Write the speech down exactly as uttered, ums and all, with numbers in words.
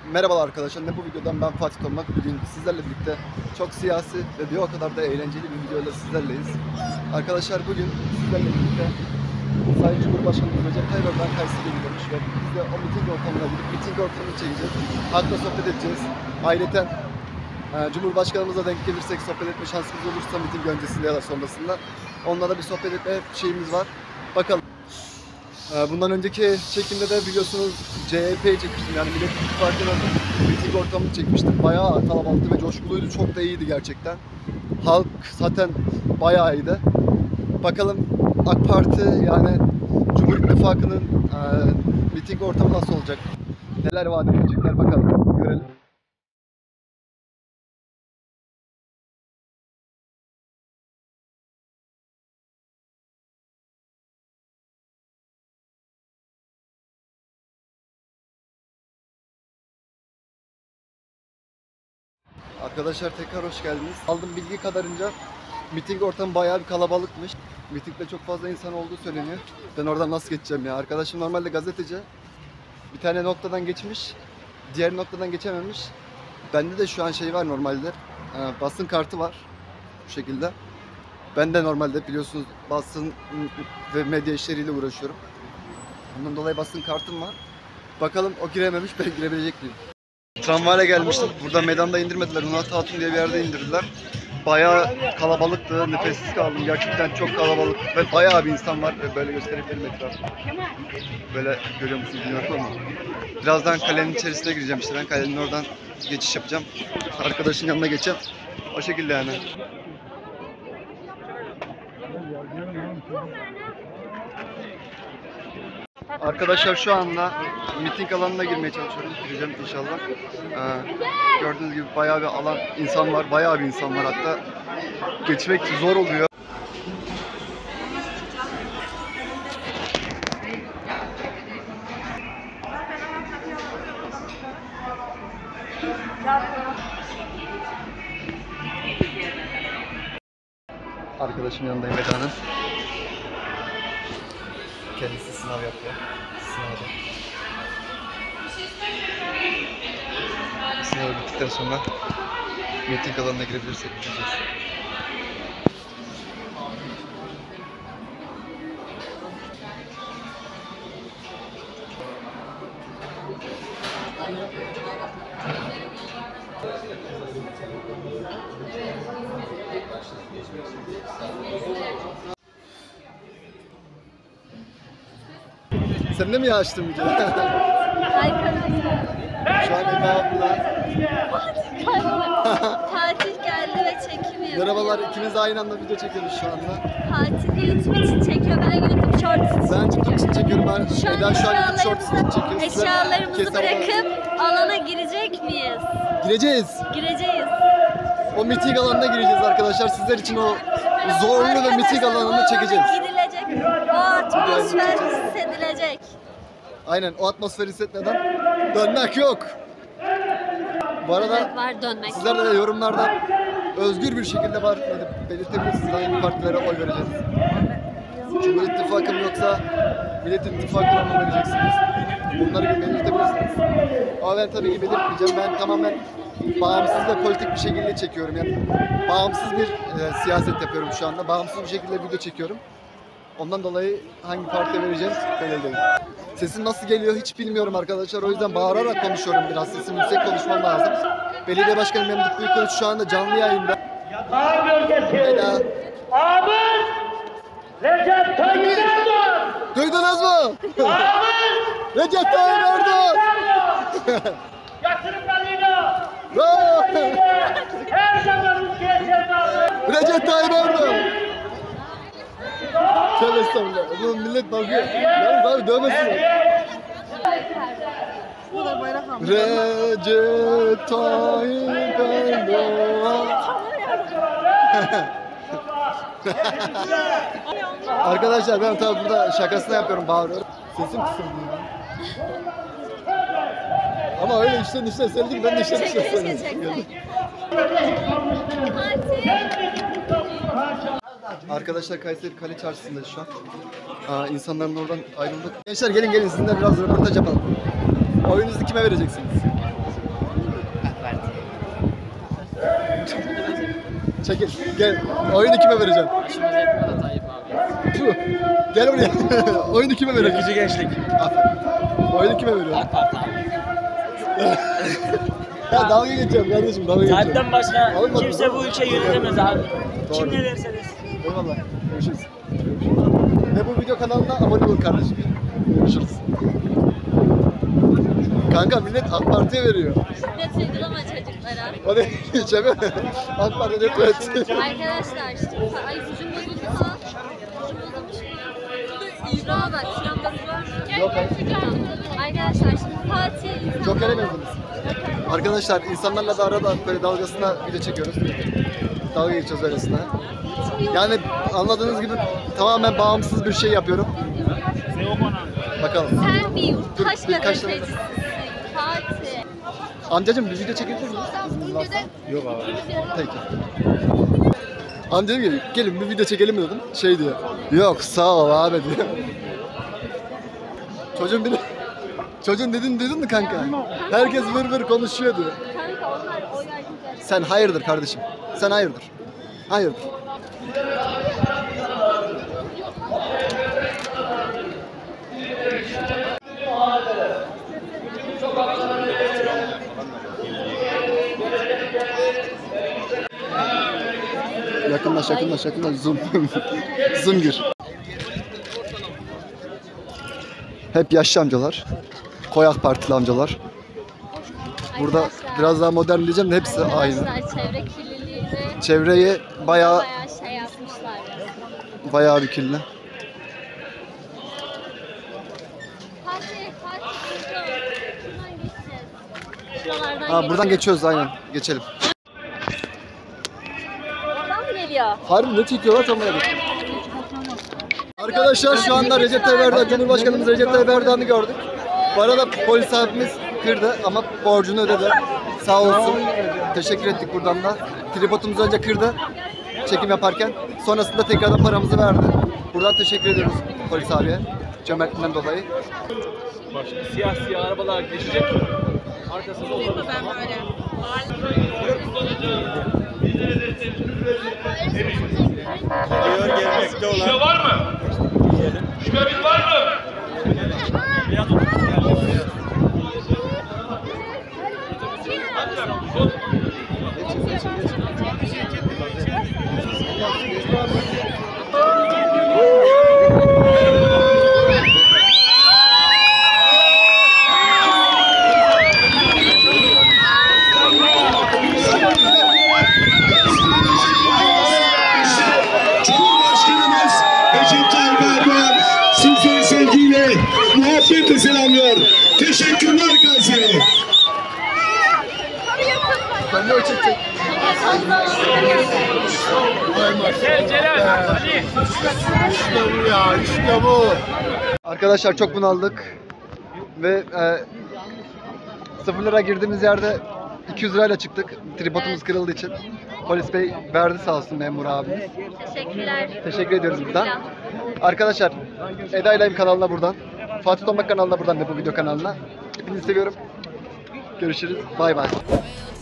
Merhabalar arkadaşlar, ne bu videodan ben Fatih Tomak. Bugün sizlerle birlikte çok siyasi ve bir o kadar da eğlenceli bir videoyla sizlerleyiz. Arkadaşlar bugün sizlerle birlikte Sayın Cumhurbaşkanımız Recep Tayyip Erdoğan Kayseri'ye gidiyormuş ve biz de o miting ortamına gidip miting ortamını çekeceğiz. Halkla sohbet edeceğiz. Ayrıca e, Cumhurbaşkanımıza denk gelirsek, sohbet etme şansımız olursa miting öncesinde ya da sonrasında onunla da bir sohbet etme şeyimiz var. Bakalım. Bundan önceki çekimde de biliyorsunuz C H P'yi çekmiştim, yani Millet İttifakı'nın miting ortamını çekmiştim. Bayağı kalabalıktı ve coşkuluydu, çok da iyiydi gerçekten. Halk zaten bayağı iyiydi. Bakalım AK Parti yani Cumhur İttifakı'nın e, miting ortamı nasıl olacak? Neler vaat edecekler bakalım, görelim. Arkadaşlar tekrar hoş geldiniz. Aldığım bilgi kadarınca miting ortamı bayağı bir kalabalıkmış. Mitingde çok fazla insan olduğu söyleniyor. Ben oradan nasıl geçeceğim ya? Arkadaşım normalde gazeteci. Bir tane noktadan geçmiş, diğer noktadan geçememiş. Bende de şu an şey var normalde. Basın kartı var bu şekilde. Ben de normalde biliyorsunuz basın ve medya işleriyle uğraşıyorum. Ondan dolayı basın kartım var. Bakalım o girememiş, ben girebilecek miyim? Tramvayla gelmiştim. Burada meydanda indirmediler. Unat Hatun diye bir yerde indirdiler. Bayağı kalabalıktı. Nefessiz kaldım. Gerçekten çok kalabalık ve bayağı bir insan var. Böyle gösterebilirim etrafı. Böyle görüyor musunuz bilmiyorum ama. Birazdan kalenin içerisine gireceğim işte. Ben kalenin oradan geçiş yapacağım. Arkadaşın yanına geçeceğim. O şekilde yani. Arkadaşlar şu anda miting alanına girmeye çalışıyorum. Gireceğim inşallah. Ee, gördüğünüz gibi bayağı bir alan, insan var. Bayağı bir insan var hatta. Geçmek zor oluyor. Arkadaşım yanındayım Eda'nın. Kendisi sınav yapıyor. Sınavda. Sınav bittikten sonra miting alanına girebilirsek gideceğiz. Sen de mi açtın videoyu? Şu an Eda burada. Fatih geldi ve çekim yapıyor. Merhabalar, ikimiz de aynı anda video çekiyoruz şu anda. Fatih YouTube için çekiyor, ben YouTube Shorts için Ben YouTube için çekiyorum. Ben Şu Eda şu an YouTube Shorts için eşyalarımızı, çekiyor. eşyalarımızı bırakıp alana girecek miyiz? Gireceğiz. Gireceğiz. O miting alanına gireceğiz arkadaşlar. Sizler için o zorlu ve miting alanını çekeceğiz. Gidilecek. O atmosfer hissedilecek. Aynen, o atmosferi hissetmeden dönmek yok. Bu arada Evet, var dönmek. sizler de yorumlarda özgür bir şekilde var belirtebilirsiniz. Hangi partilere oy vereceğiz? Cumhur İttifakı mı yoksa Millet İttifakı'na mı vereceksiniz? Bunları belirtebilirsiniz. Ama ben tabii ki belirtmeyeceğim. Ben tamamen bağımsız ve politik bir şekilde çekiyorum. Yani bağımsız bir e, siyaset yapıyorum şu anda. Bağımsız bir şekilde video çekiyorum. Ondan dolayı hangi partiye vereceğim belli değil. Sesim nasıl geliyor hiç bilmiyorum arkadaşlar. O yüzden bağırarak konuşuyorum biraz. Sesim yüksek konuşmam lazım. Belediye Başkanı Memduh Büyükkılıç şu anda canlı yayında. Dağ bölgesi. Eda. Ağabey Recep Tayyip Erdoğan. Duydunuz mu? Ağabey Recep Tayyip Erdoğan. yatırımlarıyla Bravo. her zaman ülkeye sevdalı. Recep Tayyip Erdoğan. Tövbe estağfurullah. Bu millet bakıyor. Yalnız abi dövmesin. Recep Tayyip Erdoğan. Arkadaşlar ben tabi burada şakasını yapıyorum, bağırıyorum. Sesim kısıldı ya. Ama öyle içten içten söyledik, ben de içten içten Çekil, söyledim. çekil, çekil. Arkadaşlar Kayseri Kale Çarşısı'ndayız şu an. Aa, insanların oradan ayrıldık. Gençler gelin gelin sizinle biraz röportaj yapalım. Oyunuzu kime vereceksiniz? Çekil. Gel. Oyunu kime vereceğim? Başımız etmiyor da Tayyip abi. Tüh. Gel buraya. Oyunu kime vereceğim? Yakıcı gençlik. Aferin. Oyunu kime veriyorum? AK Parti abi. Ya dalga geçeceğim kardeşim, dalga geçeceğim. Tayyip'ten başka Olmadı, kimse değil bu mi? ülkeyi yönetemez abi. Doğru. Kim ne derse desin. Eyvallah. Görüşürüz. Ve bu video kanalına abone olun kardeşim. Görüşürüz. Kanka millet AK Parti'ye veriyor. Net uygulama çocuklara. O ne diyeceğim? AK Parti net evet. Arkadaşlar şimdi ay sizin bozuldu mu? Sizin bozulmuş mu? Şuraya bak şuramda var. Yok hayır. Arkadaşlar şimdi Fatih Joker'e benzediniz. Arkadaşlar insanlarla da arada böyle dalgasına video çekiyoruz. Dalga geçiyoruz öylesine. Yani anladığınız gibi tamamen bağımsız bir şey yapıyorum. Bakalım. sen bir yurttaş Dur, birkaç tane- gazetecisisin Fatih. Amcacım bir video çekebilir miyiz? İzniniz varsa. Yok abi. Peki. Amcam geliyor. Gelin bir video çekelim mi dedim. Şey diyor. Yok sağ ol abi diyor. Çocuğun biri... Çocuğun dedin dedin mi kanka? Herkes vır vır konuşuyor diyor. Kanka onlar oy ayrıca. Sen hayırdır kardeşim? Sen hayırdır? Hayırdır? Yakınlaş, yakınlaş, yakınlaş. Zoom. Zoom gir. Hep yaşlı amcalar. Koyak partili amcalar. Burada Arkadaşlar, biraz daha modern diyeceğim de hepsi aynı. Arkadaşlar çevre kirliliğini Çevreyi bayağı bayağı şey yapmışlar. bayağı bir kirli. Fatih, Fatih şuradan şuradan geçeceğiz. Şuralardan Ha buradan geçiyoruz aynen. Geçelim. Oradan mı geliyor? Harbi ne çekiyorlar tam merak ettim. Arkadaşlar şu anda Recep Tayyip Erdoğan, Cumhurbaşkanımız Recep Tayyip Erdoğan'ı gördük. Bu arada polis abimiz kırdı ama borcunu ödedi. Sağ olsun. Teşekkür ettik buradan da. Tripodumuzu önce kırdı çekim yaparken. Sonrasında tekrardan paramızı verdi. Buradan teşekkür ediyoruz polis abiye. Cömertliğinden dolayı. Başka siyah siyah arabalar geçecek. Arkasında olur. Geliyor gelmekte olan. Şüphe var mı? Şüphemiz var mı? Cumhurbaşkanımız Recep Tayyip Erdoğan sizleri sevgiyle, muhabbetle selamlıyor. Teşekkürler Kayseri. Sen ne o çekecek? Gel Celal. Ali. İşte bu ya, işte bu. Arkadaşlar çok bunaldık ve e, sıfırlara girdiğimiz yerde iki yüz lirayla çıktık. Tripodumuz kırıldığı için. Polis bey verdi sağ olsun memur abimiz. Teşekkürler. Teşekkür ediyoruz buradan. Arkadaşlar Eda İlayim kanalına buradan. Fatih Tombak kanalına buradan da bu video kanalına. Hepinizi seviyorum. Görüşürüz. Bay bay.